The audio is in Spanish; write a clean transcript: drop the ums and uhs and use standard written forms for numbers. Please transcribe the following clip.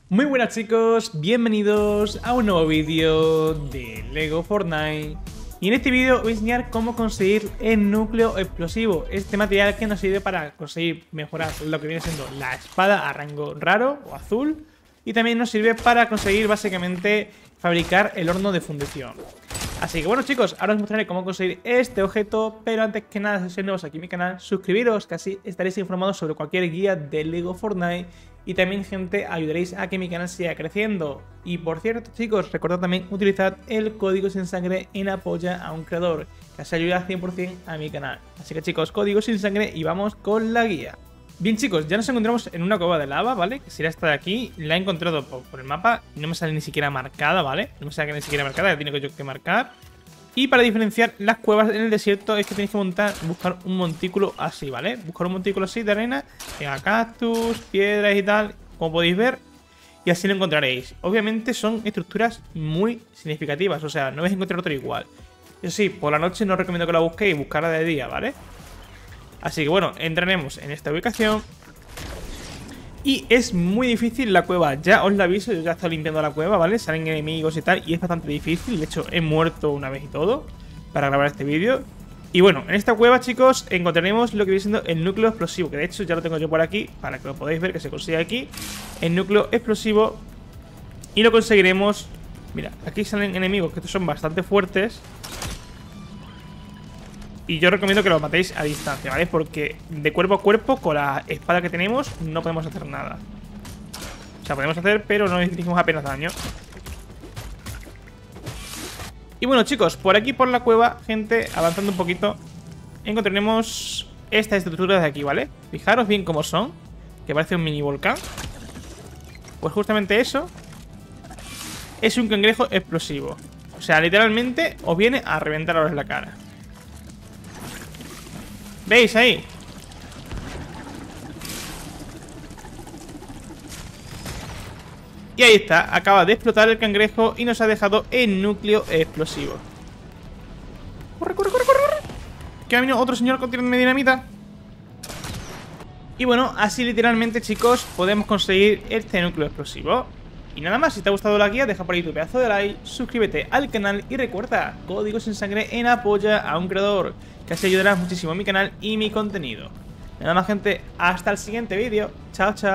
Muy buenas chicos, bienvenidos a un nuevo vídeo de Lego Fortnite. Y en este vídeo os voy a enseñar cómo conseguir el núcleo explosivo, este material que nos sirve para conseguir mejorar lo que viene siendo la espada a rango raro o azul. Y también nos sirve para conseguir básicamente fabricar el horno de fundición. Así que bueno chicos, ahora os mostraré cómo conseguir este objeto, pero antes que nada, si sois nuevos aquí en mi canal, suscribiros, que así estaréis informados sobre cualquier guía de Lego Fortnite. Y también, gente, ayudaréis a que mi canal siga creciendo. Y por cierto, chicos, recordad también utilizar el código sin sangre en apoya a un creador, que así ayuda 100% a mi canal. Así que chicos, código sin sangre y vamos con la guía. Bien chicos, ya nos encontramos en una cueva de lava, ¿vale? Que sería esta de aquí. La he encontrado por el mapa y no me sale ni siquiera marcada, ¿vale? No me sale ni siquiera marcada, la tengo yo que marcar. Y para diferenciar las cuevas en el desierto es que tenéis que buscar un montículo así, ¿vale? Buscar un montículo así de arena, tenga cactus, piedras y tal, como podéis ver. Y así lo encontraréis. Obviamente son estructuras muy significativas, o sea, no vais a encontrar otro igual. Eso sí, por la noche no os recomiendo que la busquéis, buscarla de día, ¿vale? Así que bueno, entraremos en esta ubicación. Y es muy difícil la cueva, ya os la aviso, yo ya he estado limpiando la cueva, ¿vale? Salen enemigos y tal, y es bastante difícil. De hecho, he muerto una vez y todo para grabar este vídeo. Y bueno, en esta cueva, chicos, encontraremos lo que viene siendo el núcleo explosivo, que de hecho ya lo tengo yo por aquí, para que lo podáis ver, que se consigue aquí. El núcleo explosivo. Y lo conseguiremos. Mira, aquí salen enemigos que son bastante fuertes. Y yo recomiendo que lo matéis a distancia, ¿vale? Porque de cuerpo a cuerpo, con la espada que tenemos, no podemos hacer nada. O sea, podemos hacer, pero no hicimos apenas daño. Y bueno, chicos, por aquí, por la cueva, gente, avanzando un poquito, encontraremos estas estructuras de aquí, ¿vale? Fijaros bien cómo son, que parece un mini volcán. Pues justamente eso es un cangrejo explosivo. O sea, literalmente os viene a reventaros la cara. ¿Veis ahí? Y ahí está, acaba de explotar el cangrejo y nos ha dejado el núcleo explosivo. ¡Corre, corre, corre, corre! Que ha venido otro señor con dinamita. Y bueno, así literalmente, chicos, podemos conseguir este núcleo explosivo. Y nada más, si te ha gustado la guía, deja por ahí tu pedazo de like, suscríbete al canal y recuerda, código sin sangre en apoya a un creador, que así ayudarás muchísimo a mi canal y mi contenido. Nada más, gente, hasta el siguiente vídeo. Chao, chao.